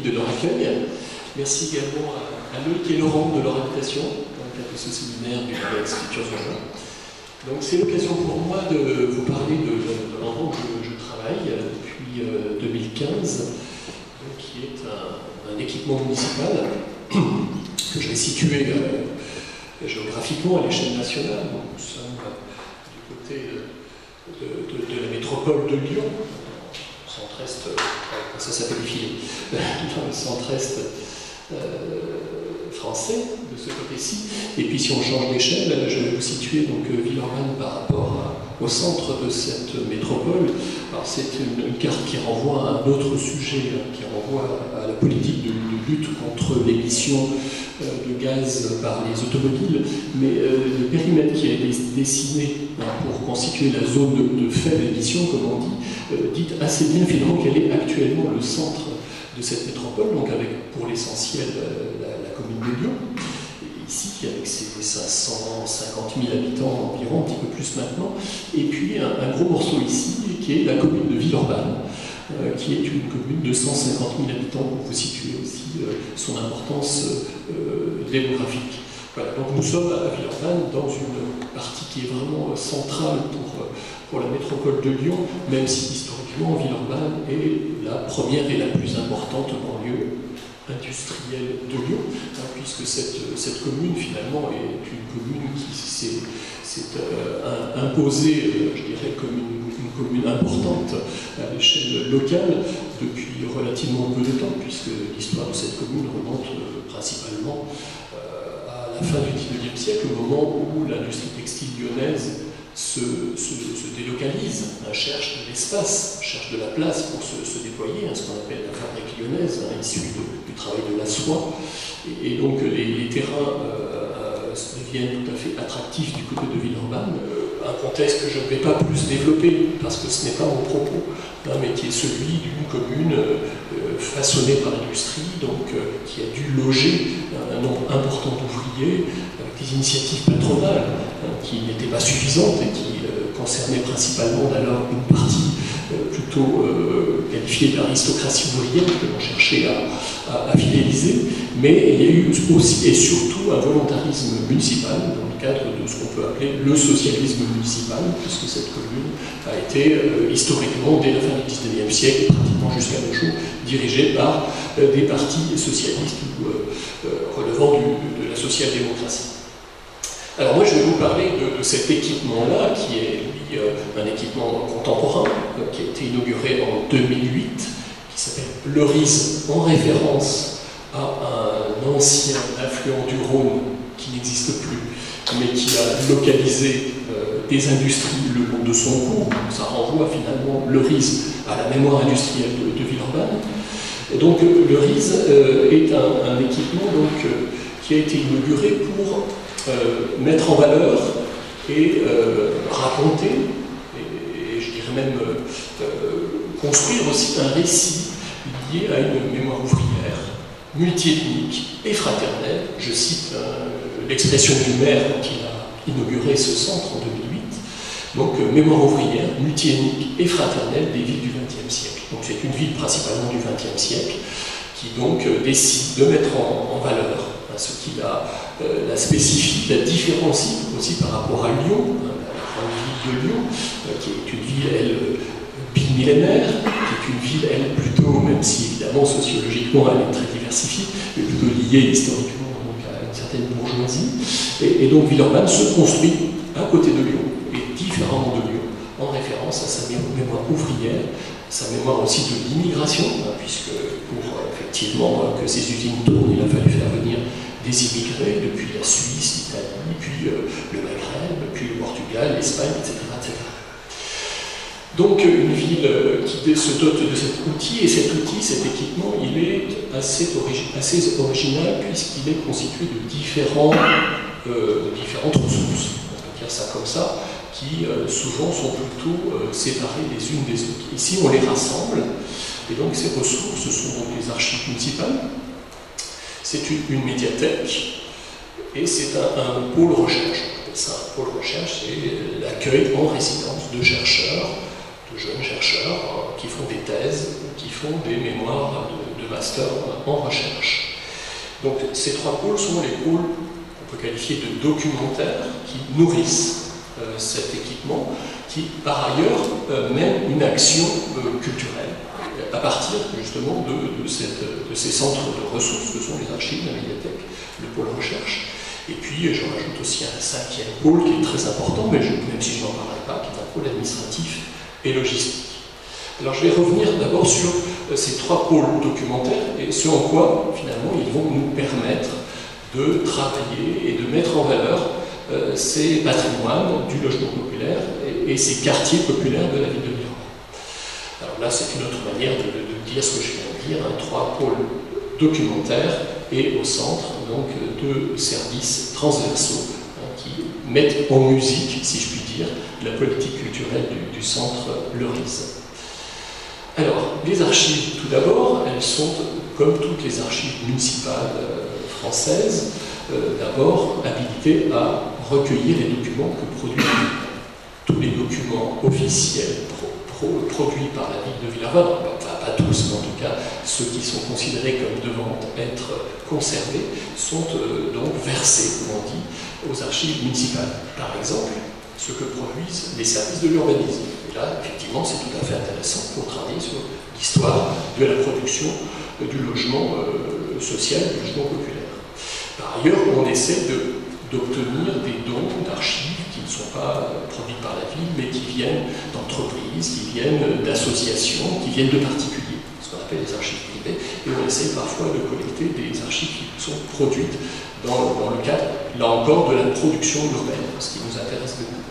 Loïc de leur accueil. Merci également à Loïc et Laurent de leur invitation dans le cadre de ce séminaire du Labs Futurs Urbains. Donc c'est l'occasion pour moi de vous parler de l'endroit où je travaille depuis 2015, qui est un équipement municipal que j'ai situé géographiquement à l'échelle nationale. Donc, nous sommes du côté de la métropole de Lyon, centre-est, ça s'appelle Filet, dans le centre-est français, de ce côté-ci. Et puis si on change d'échelle, je vais vous situer donc Villeurbanne par rapport au centre de cette métropole. Alors c'est une carte qui renvoie à un autre sujet, qui renvoie à la politique de lutte contre l'émission de gaz par les automobiles, mais le périmètre qui a été dessiné pour constituer la zone de faible émission, comme on dit assez bien finalement quel est actuellement le centre de cette métropole, donc avec pour l'essentiel la commune de Lyon, ici avec ses 550 000 habitants environ, un petit peu plus maintenant, et puis un gros morceau ici qui est la commune de Villeurbanne, qui est une commune de 150 000 habitants, pour vous situer aussi son importance démographique. Voilà, donc nous sommes à Villeurbanne dans une partie qui est vraiment centrale pour la métropole de Lyon, même si historiquement Villeurbanne est la première et la plus importante banlieue industrielle de Lyon, puisque cette commune finalement est une commune qui s'est imposée, je dirais, comme une commune importante à l'échelle locale depuis relativement peu de temps, puisque l'histoire de cette commune remonte principalement à la fin du XIXe siècle, au moment où l'industrie textile lyonnaise se délocalise, cherche de l'espace, cherche de la place pour se déployer, ce qu'on appelle la fabrique lyonnaise, issue du travail de la soie. Et donc les terrains deviennent tout à fait attractifs du côté de Villeurbanne, un contexte que je ne vais pas plus développer parce que ce n'est pas mon propos, mais qui est celui d'une commune façonnée par l'industrie, donc qui a dû loger un nombre important d'ouvriers avec des initiatives patronales qui n'étaient pas suffisantes et qui concernaient principalement d'alors une partie plutôt qualifiée d'aristocratie ouvrière que l'on cherchait à fidéliser, mais il y a eu aussi et surtout un volontarisme municipal dans le cadre de ce qu'on peut appeler le socialisme municipal, puisque cette commune a été historiquement, dès la fin du XIXe siècle, pratiquement jusqu'à nos jours, dirigée par des partis socialistes ou relevant de la social-démocratie. Alors moi je vais vous parler de cet équipement-là, qui est un équipement contemporain, qui a été inauguré en 2008, qui s'appelle Pleurise, en référence à un ancien affluent du Rhône qui n'existe plus, mais qui a localisé des industries le long de son cours. Ça renvoie finalement Pleurise à la mémoire industrielle de Villeurbanne. Et donc Pleurise est un équipement donc, qui a été inauguré pour mettre en valeur et raconter, et je dirais même construire aussi un récit lié à une mémoire ouvrière, multiethnique et fraternelle. Je cite l'expression du maire qui a inauguré ce centre en 2008. Donc mémoire ouvrière, multiethnique et fraternelle des villes du XXe siècle. Donc c'est une ville principalement du XXe siècle qui donc décide de mettre en valeur ce qui la spécifie, la différencie aussi par rapport à Lyon, la grande ville de Lyon, qui est une ville, elle, bimillénaire, qui est une ville, elle, plutôt, même si évidemment sociologiquement elle est très diversifiée, mais plutôt liée historiquement donc, à une certaine bourgeoisie. Et donc Villeurbanne se construit à côté de Lyon, et différemment de Lyon, en référence à sa mémoire ouvrière, sa mémoire aussi de l'immigration, puisque pour effectivement que ces usines tournent, il a fallu faire venir des immigrés depuis la Suisse, l'Italie, puis le Maghreb, puis le Portugal, l'Espagne, etc., etc. Donc une ville qui se dote de cet outil, et cet outil, cet équipement, il est assez original puisqu'il est constitué de différentes ressources, on peut dire ça comme ça, qui souvent sont plutôt séparées les unes des autres. Ici, on les rassemble, et donc ces ressources sont donc les archives municipales, c'est une médiathèque, et c'est un pôle recherche. On appelle ça un pôle recherche, c'est l'accueil en résidence de chercheurs, de jeunes chercheurs, qui font des thèses, qui font des mémoires de master en recherche. Donc ces 3 pôles sont les pôles qu'on peut qualifier de documentaires qui nourrissent cet équipement, qui par ailleurs mène une action culturelle à partir justement de ces centres de ressources que sont les archives, la médiathèque, le pôle recherche. Et puis je rajoute aussi un 5e pôle qui est très important, mais même si je n'en parlerai pas, qui est un pôle administratif et logistique. Alors je vais revenir d'abord sur ces 3 pôles documentaires et ce en quoi finalement ils vont nous permettre de travailler et de mettre en valeur ces patrimoines du logement populaire et ces quartiers populaires de la ville de Villeurbanne. Alors là, c'est une autre manière de dire ce que je viens de dire, 3 pôles documentaires et au centre donc 2 services transversaux qui mettent en musique, si je puis dire, la politique culturelle du centre Leuris. Alors, les archives, tout d'abord, elles sont, comme toutes les archives municipales françaises, d'abord habilitées à recueillir les documents que produit tous les documents officiels produits par la ville de Villeurbanne, pas tous, mais en tout cas ceux qui sont considérés comme devant être conservés, sont donc versés, comme on dit, aux archives municipales. Par exemple, ce que produisent les services de l'urbanisme. Et là, effectivement, c'est tout à fait intéressant pour travailler sur l'histoire de la production du logement social, du logement populaire. Par ailleurs, on essaie d'obtenir des dons d'archives qui ne sont pas produits par la ville, mais qui viennent d'entreprises, qui viennent d'associations, qui viennent de particuliers, ce qu'on appelle les archives privées, et on essaie parfois de collecter des archives qui sont produites dans le cadre, là encore, de la production urbaine, ce qui nous intéresse beaucoup.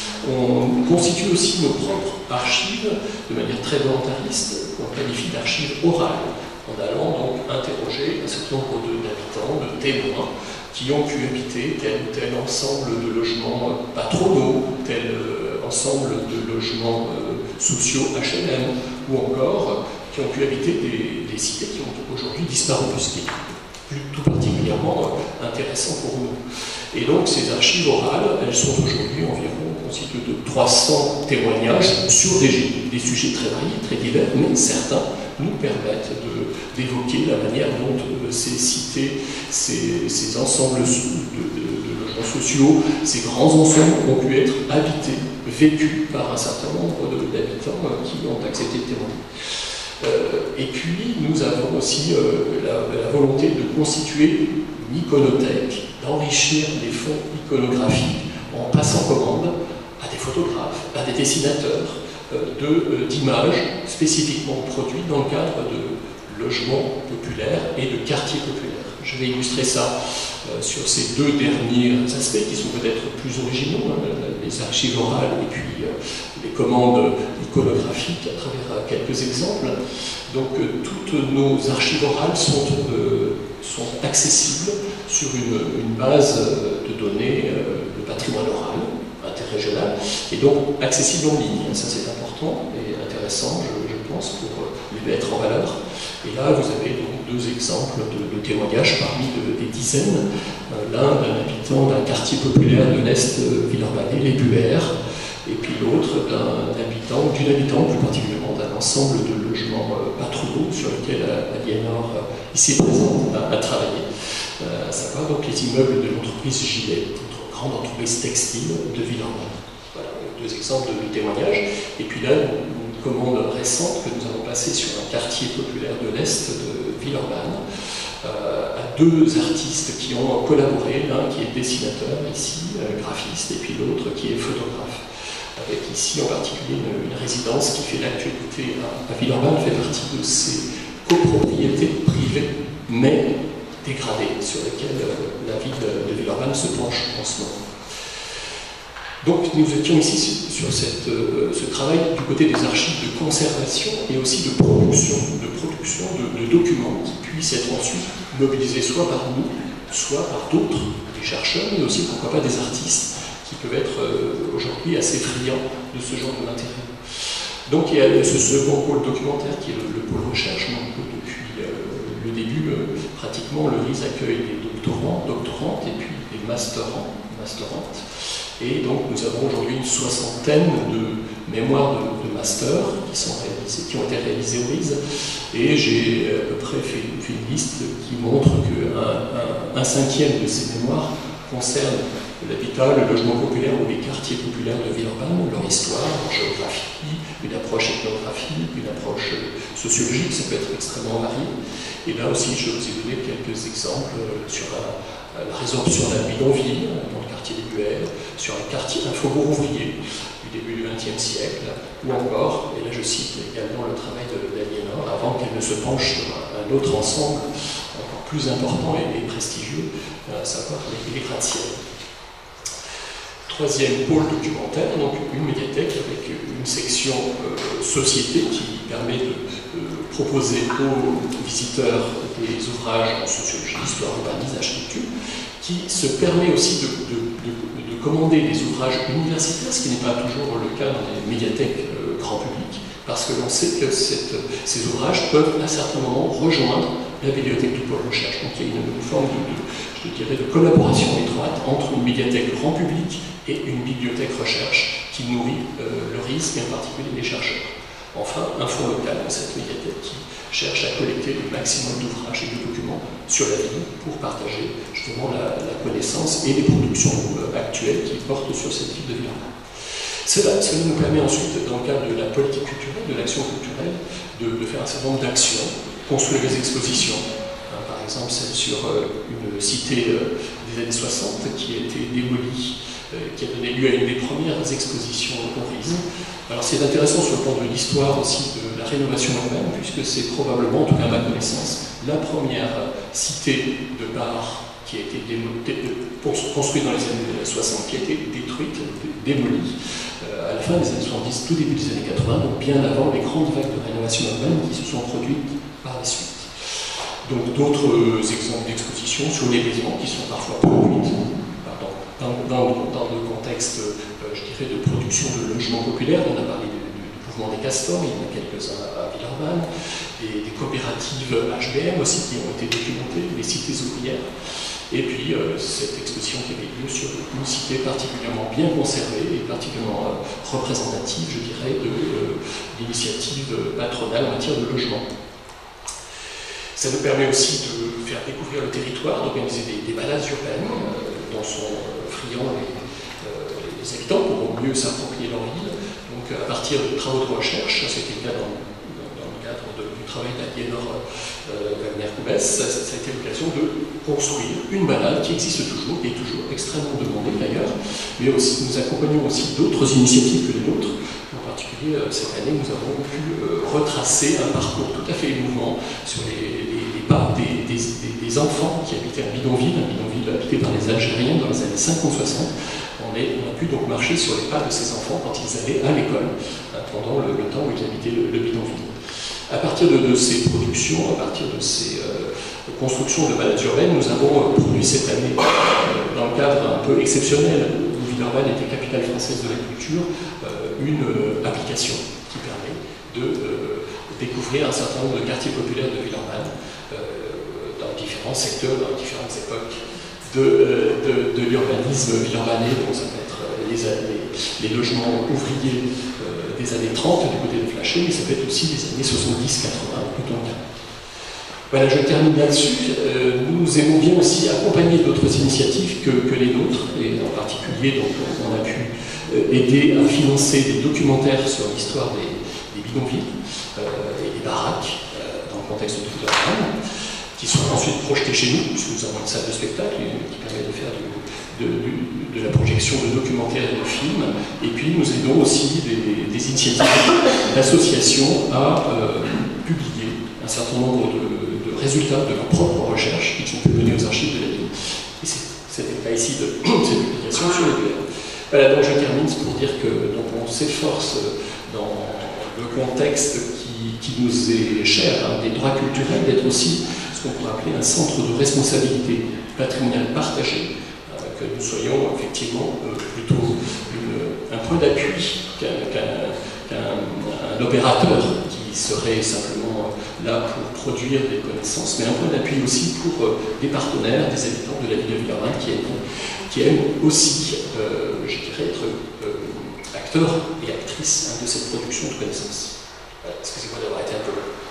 On constitue aussi nos propres archives de manière très volontariste, qu'on qualifie d'archives orales, en allant donc interroger un certain nombre d'habitants, de témoins, qui ont pu habiter tel ou tel ensemble de logements patronaux, tel ensemble de logements sociaux HLM, ou encore qui ont pu habiter des cités qui ont aujourd'hui disparu, ce qui est tout particulièrement intéressant pour nous. Et donc ces archives orales, elles sont aujourd'hui environ constituées de 300 témoignages sur des sujets très variés, très divers, mais certains nous permettent d'évoquer la manière dont ces cités, ces ensembles de logements sociaux, ces grands ensembles ont pu être habités, vécus par un certain nombre d'habitants qui ont accepté de témoigner. Et puis, nous avons aussi la volonté de constituer une iconothèque, d'enrichir les fonds iconographiques en passant commande à des photographes, à des dessinateurs, d'images spécifiquement produites dans le cadre de logements populaires et de quartiers populaires. Je vais illustrer ça sur ces 2 derniers aspects qui sont peut-être plus originaux, les archives orales et puis les commandes iconographiques à travers quelques exemples. Donc toutes nos archives orales sont accessibles sur une base de données de patrimoine oral interrégional et donc accessible en ligne. Ça c'est important et intéressant, je pense, pour les mettre en valeur. Et là, vous avez donc 2 exemples de témoignages parmi des dizaines. L'un d'un habitant d'un quartier populaire de l'Est villeurbanais, les Buères, et puis l'autre d'une habitante, plus particulièrement d'un ensemble de logements patronaux sur lesquels Aliénor, ici présente, a travaillé. À savoir donc les immeubles de l'entreprise Gilet, notre grande entreprise textile de Villeurbanne. Voilà, 2 exemples de témoignages. Et puis là, une commande récente que nous avons passée sur un quartier populaire de l'Est de Villeurbanne, à 2 artistes qui ont collaboré, l'un qui est dessinateur ici, graphiste, et puis l'autre qui est photographe. Avec ici en particulier une résidence qui fait l'actualité à Villeurbanne, fait partie de ces copropriétés privées, mais dégradées, sur lesquelles la ville de Villeurbanne se penche en ce moment. Donc nous étions ici sur ce travail du côté des archives de conservation et aussi de production de documents qui puissent être ensuite mobilisés soit par nous, soit par d'autres, des chercheurs, mais aussi pourquoi pas des artistes qui peuvent être aujourd'hui assez friands de ce genre de matériel. Donc il y a ce second pôle documentaire qui est le pôle recherche. Donc, depuis le début, pratiquement, le RIS accueille des doctorants, doctorantes et puis des masterantes. Et donc nous avons aujourd'hui une 60aine mémoires de master qui ont été réalisées au RISE, et j'ai à peu près fait une liste qui montre qu'un cinquième de ces mémoires concerne l'habitat, le logement populaire ou les quartiers populaires de Villeurbanne, leur histoire, leur géographie, une approche ethnographique, une approche sociologique, ça peut être extrêmement varié. Et là aussi, je vous ai donné quelques exemples sur la résorption d'un bidonville dans le quartier des Buères, sur un faubourg ouvrier du début du XXe siècle, ou encore, et là je cite également le travail d'Aliénor, avant qu'elle ne se penche sur un autre ensemble encore plus important et prestigieux, à savoir les gratte-ciel. Troisième pôle documentaire, donc une médiathèque avec une section société qui permet de proposer aux visiteurs des ouvrages en sociologie, histoire, urbanisme, architecture, qui se permet aussi de commander des ouvrages universitaires, ce qui n'est pas toujours le cas dans les médiathèques grand public, parce que l'on sait que ces ouvrages peuvent à certains moments rejoindre la bibliothèque du pôle recherche. Donc il y a une forme de collaboration étroite entre une médiathèque grand public et une bibliothèque recherche qui nourrit le RISE et en particulier les chercheurs. Enfin, un fonds local dans cette médiathèque qui cherche à collecter le maximum d'ouvrages et de documents sur la ville pour partager justement la connaissance et les productions actuelles qui portent sur cette ville de Villeurbanne. Cela nous permet ensuite, dans le cadre de la politique culturelle, de l'action culturelle, de faire un certain nombre d'actions, construire des expositions. Par exemple, celle sur une cité des années 60 qui a été démolie, qui a donné lieu à une des premières expositions au RISE. Alors c'est intéressant sur le plan de l'histoire aussi de la rénovation urbaine, puisque c'est probablement, en tout cas à ma connaissance, la première cité de bar qui a été construite dans les années 60, qui a été détruite, démolie, à la fin des années 70, tout début des années 80, donc bien avant les grandes vagues de rénovation urbaine qui se sont produites par la suite. Donc d'autres exemples d'expositions sur les maisons qui sont parfois produites dans le contexte, je dirais, de production de logements populaires. On a parlé du mouvement des castors, il y en a quelques-uns à Villeurbanne, des coopératives HBM aussi qui ont été documentées, les cités ouvrières, et puis cette exposition qui avait lieu sur une cité particulièrement bien conservée et particulièrement représentative, je dirais, de l'initiative patronale en matière de logement. Ça nous permet aussi de faire découvrir le territoire, d'organiser des balades urbaines dont sont friands les habitants pour mieux s'approprier leur ville. Donc à partir de travaux de recherche, c'était le cas dans le cadre du travail d'Aliénor Wagner-Coubès, ça a été l'occasion de construire une balade qui existe toujours, qui est toujours extrêmement demandée d'ailleurs, mais aussi, nous accompagnons aussi d'autres initiatives que les nôtres. En particulier, cette année, nous avons pu retracer un parcours tout à fait émouvant sur les pas des enfants qui habitaient un bidonville habité par les Algériens dans les années 50-60. On a pu donc marcher sur les pas de ces enfants quand ils allaient à l'école, pendant le temps où ils habitaient le bidonville. À partir de ces productions, à partir de ces constructions de balades urbaines, nous avons produit cette année, dans le cadre un peu exceptionnel où Villeurbanne était capitale française de la culture, une application qui permet de découvrir un certain nombre de quartiers populaires de Villeurbanne dans différents secteurs, dans différentes époques de l'urbanisme villeurbanais. Donc ça peut être les logements ouvriers des années 30 du côté de Flachet, mais ça peut être aussi les années 70-80, plutôt bien. Voilà, je termine là-dessus. Nous aimons bien aussi accompagner d'autres initiatives que les nôtres, et en particulier, donc, on a pu aider à financer des documentaires sur l'histoire des bidonvilles et des baraques dans le contexte de Villeurbanne, qui sont ensuite projetés chez nous, puisque nous avons une salle de spectacle qui permet de faire de la projection de documentaires et de films. Et puis nous aidons aussi des initiatives d'associations à publier un certain nombre de résultats de leurs propres recherches qui sont publiés aux archives de la ville. Et c'était le cas ici de cette publication sur les BR. Voilà, donc je termine pour dire que donc, on s'efforce dans le contexte qui nous est cher, des droits culturels, d'être aussi ce qu'on pourrait appeler un centre de responsabilité patrimoniale partagée, que nous soyons effectivement plutôt un point d'appui qu'un opérateur qui serait simplement là pour produire des connaissances, mais un point d'appui aussi pour des partenaires, des habitants de la ville de Villeurbanne qui aiment aussi, je dirais, être acteurs et actrices de cette production de connaissances. Excusez-moi d'avoir été un peu